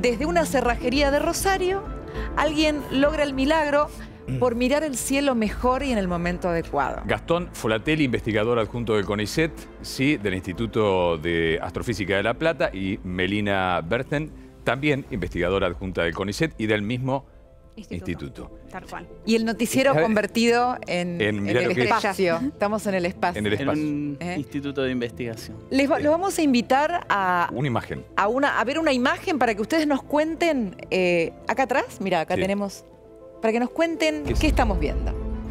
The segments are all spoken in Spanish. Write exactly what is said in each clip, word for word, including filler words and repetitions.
desde una cerrajería de Rosario, alguien logra el milagro por mirar el cielo mejor y en el momento adecuado. Gastón Folatelli, investigador adjunto del CONICET, sí, del Instituto de Astrofísica de La Plata, y Melina Berten, también investigadora adjunta del CONICET y del mismo instituto. instituto. Tal cual. Y el noticiero convertido en, en, en el espacio. Estamos en el espacio. En el espacio. En un ¿Eh? instituto de investigación. Les va, los vamos a invitar a... Una imagen. A, una, a ver una imagen para que ustedes nos cuenten... Eh, acá atrás, mira, acá sí. tenemos... Para que nos cuenten qué, qué estamos viendo.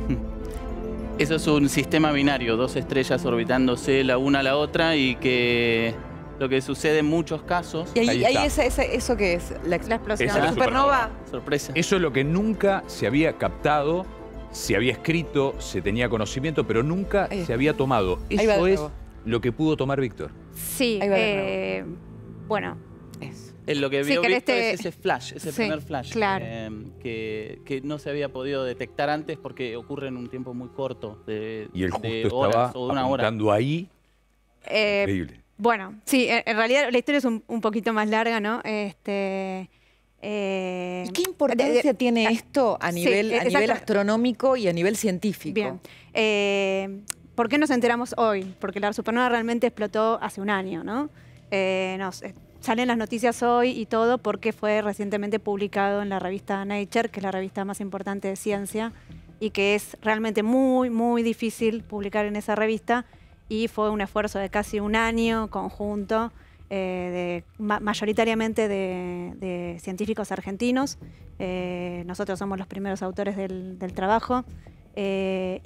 Eso es un sistema binario, dos estrellas orbitándose la una a la otra y que lo que sucede en muchos casos... ¿Y ahí, ahí ahí esa, esa, eso qué es? La, La explosión. Esa ¿La es la supernova? supernova. Sorpresa. Eso es lo que nunca se había captado, se había escrito, se tenía conocimiento, pero nunca Ahí. se había tomado. Ahí va de Eso es nuevo. lo que pudo tomar Víctor. Sí, Ahí va de eh, bueno, Eso. En lo que Si vio querés Víctor te- es ese flash, ese Sí, primer flash claro. eh, que, que no se había podido detectar antes porque ocurre en un tiempo muy corto de, Y él de justo horas estaba o de una hora. apuntando ahí. eh, Increíble. bueno, sí, en, en realidad la historia es un, un poquito más larga, ¿no? Este, eh, ¿Y qué importancia de- de- tiene esto a sí, nivel, a exacto. nivel astronómico y a nivel científico? Bien. Eh, ¿Por qué nos enteramos hoy? Porque la supernova realmente explotó hace un año, ¿no? Eh, nos, eh, salen las noticias hoy y todo porque fue recientemente publicado en la revista Nature, que es la revista más importante de ciencia, y que es realmente muy, muy difícil publicar en esa revista, y fue un esfuerzo de casi un año conjunto, eh, de, ma mayoritariamente de, de científicos argentinos. Eh, nosotros somos los primeros autores del, del trabajo. Eh,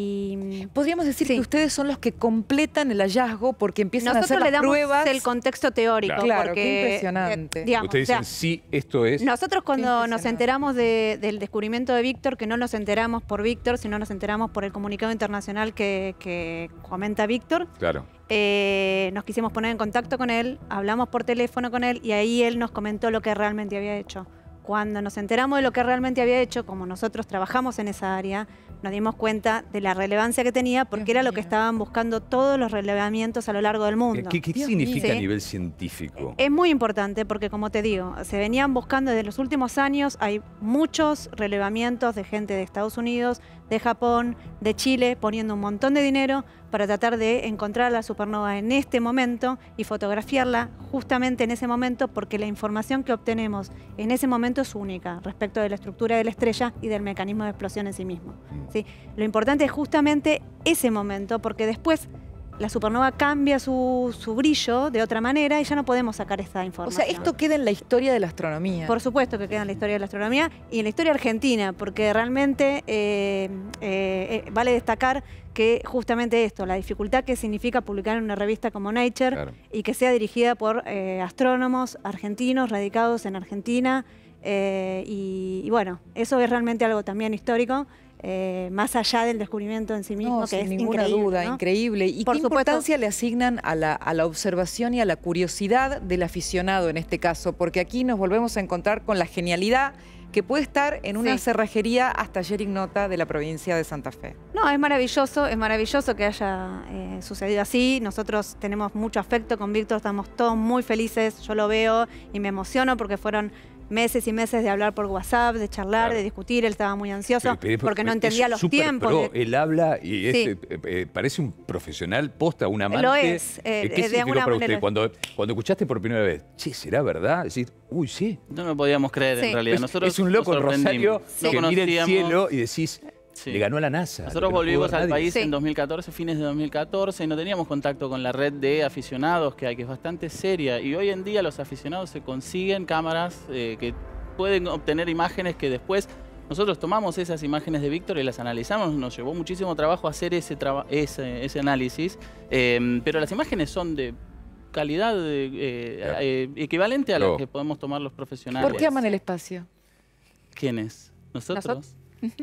y Podríamos decir Sí. que ustedes son los que completan el hallazgo porque empiezan nosotros a hacer le las damos pruebas. el contexto teórico. Claro. Claro, porque, qué impresionante. eh, digamos, Ustedes o sea, dicen, sí, esto es... nosotros cuando nos impresionante. enteramos de- del descubrimiento de Víctor, que no nos enteramos por Víctor, sino nos enteramos por el comunicado internacional que, que comenta Víctor, Claro. eh, nos quisimos poner en contacto con él, hablamos por teléfono con él y ahí él nos comentó lo que realmente había hecho. Cuando nos enteramos de lo que realmente había hecho, como nosotros trabajamos en esa área, nos dimos cuenta de la relevancia que tenía porque Dios era lo mío. que estaban buscando todos los relevamientos a lo largo del mundo. ¿Qué, qué Dios significa mío. a nivel científico? Es muy importante porque, como te digo, se venían buscando desde los últimos años, hay muchos relevamientos de gente de Estados Unidos, de Japón, de Chile, poniendo un montón de dinero para tratar de encontrar la supernova en este momento y fotografiarla justamente en ese momento, porque la información que obtenemos en ese momento es única respecto de la estructura de la estrella y del mecanismo de explosión en sí mismo. ¿Sí? Lo importante es justamente ese momento, porque después la supernova cambia su, su brillo de otra manera y ya no podemos sacar esta O información. sea, esto queda en la historia de la astronomía. Por supuesto que queda en la historia de la astronomía y en la historia argentina, porque realmente eh, eh, eh, vale destacar que justamente esto, la dificultad que significa publicar en una revista como Nature, Claro. y que sea dirigida por eh, astrónomos argentinos radicados en Argentina, eh, y, y bueno, eso es realmente algo también histórico, eh, más allá del descubrimiento en sí mismo, No, que sin es ninguna increíble, duda, ¿no? increíble. ¿Y Por qué supuesto. importancia le asignan a la, a la observación y a la curiosidad del aficionado en este caso? Porque aquí nos volvemos a encontrar con la genialidad que puede estar en una Sí. cerrajería hasta ayer ignota de la provincia de Santa Fe. No, es maravilloso, es maravilloso que haya eh, sucedido así. Nosotros tenemos mucho afecto con Víctor, estamos todos muy felices, yo lo veo y me emociono porque fueron meses y meses de hablar por WhatsApp, de charlar, Claro. de discutir, él estaba muy ansioso Pero- pero- porque no es entendía los súper tiempos. pro, de- Él habla y es, Sí. eh, eh, parece un profesional, posta, un amante. Lo es, eh, ¿Qué de significó alguna para manera usted? lo es. Cuando, cuando escuchaste por primera vez, che, ¿será verdad? Decís, uy, sí. No lo podíamos creer Sí. en realidad. Es, Nosotros es un loco nos en Rosario sorprendimos. que No mira el conocíamos- cielo y decís, Sí. le ganó a la NASA. Nosotros lo que no pudo volvimos ver al nadie. país Sí. en dos mil catorce, fines de dos mil catorce, y no teníamos contacto con la red de aficionados que hay, que es bastante seria. Y hoy en día los aficionados se consiguen cámaras eh, que pueden obtener imágenes que después nosotros tomamos esas imágenes de Víctor y las analizamos. Nos llevó muchísimo trabajo hacer ese, traba- ese, ese análisis, eh, pero las imágenes son de calidad eh, eh, Claro. eh, equivalente a la Claro. que podemos tomar los profesionales. ¿Por qué aman el espacio? ¿Quiénes? ¿Nosotros? ¿Nosotros?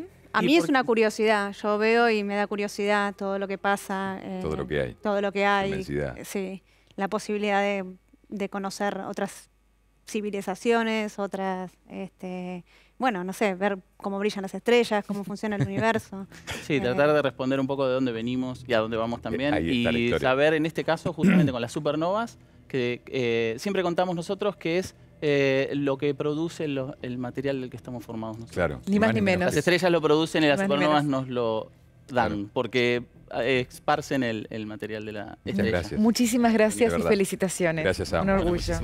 A Y mí es por- una curiosidad, yo veo y me da curiosidad todo lo que pasa. eh, Todo lo que hay. Todo lo que hay. Inmensidad. Sí, la posibilidad de, de conocer otras civilizaciones, otras, este, bueno, no sé, ver cómo brillan las estrellas, cómo funciona el universo. Sí, tratar de responder un poco de dónde venimos y a dónde vamos también. Ahí está la Y historia. saber, en este caso, justamente con las supernovas, que eh, siempre contamos nosotros que es eh, lo que produce lo- el material del que estamos formados nosotros. Claro. Ni más ni menos. Las estrellas lo producen y las Ni más ni supernovas menos. nos lo dan, Claro. porque eh, esparcen el, el material de la Muchas estrella. gracias. Muchísimas gracias De y verdad. felicitaciones. Gracias a Un ambos. orgullo.